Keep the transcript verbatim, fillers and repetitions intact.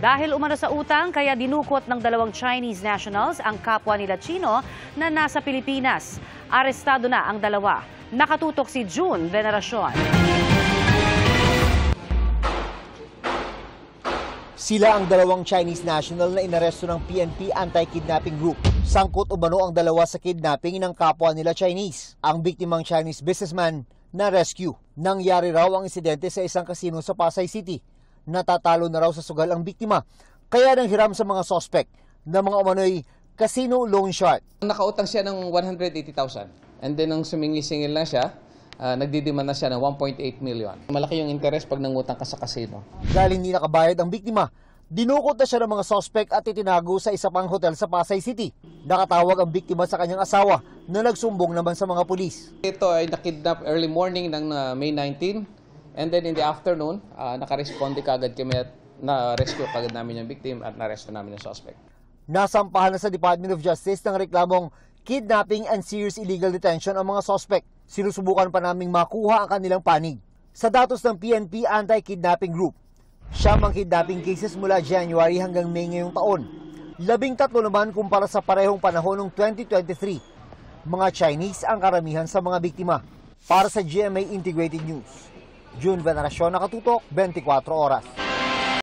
Dahil umano sa utang, kaya dinukot ng dalawang Chinese nationals ang kapwa nila Chino na nasa Pilipinas. Arestado na ang dalawa. Nakatutok si June Veneracion. Sila ang dalawang Chinese national na inaresto ng P N P Anti-Kidnapping Group. Sangkot umano ang dalawa sa kidnapping ng kapwa nila Chinese. Ang biktimang Chinese businessman na rescue. Nangyari raw ang insidente sa isang casino sa Pasay City. Natatalo na raw sa sugal ang biktima. Kaya nang hiram sa mga suspect na mga umano'y casino loan shark. Nakautang siya ng one hundred eighty thousand. And then nung sumingi-singil na siya, uh, nagdidiman na siya ng one point eight million. Malaki yung interest pag nangutang ka sa casino. Dahil hindi nakabayad ang biktima, dinukot na siya ng mga suspect at itinago sa isa pang hotel sa Pasay City. Nakatawag ang biktima sa kanyang asawa na nagsumbong naman sa mga pulis. Ito ay nakidnap early morning ng uh, May nineteenth. And then in the afternoon, uh, nakaresponde kagad kami at na-rescue kagad namin yung victim at na-arresto namin yung suspect. Nasampahan na sa Department of Justice ng reklamong kidnapping and serious illegal detention ang mga suspect. Sinusubukan pa naming makuha ang kanilang panig. Sa datos ng P N P Anti-Kidnapping Group, siyam ang kidnapping cases mula January hanggang May ngayong taon. Labing tatlo naman kumpara sa parehong panahon ng twenty twenty-three. Mga Chinese ang karamihan sa mga biktima. Para sa G M A Integrated News, June Veneracion, nakatutok, twenty-four oras.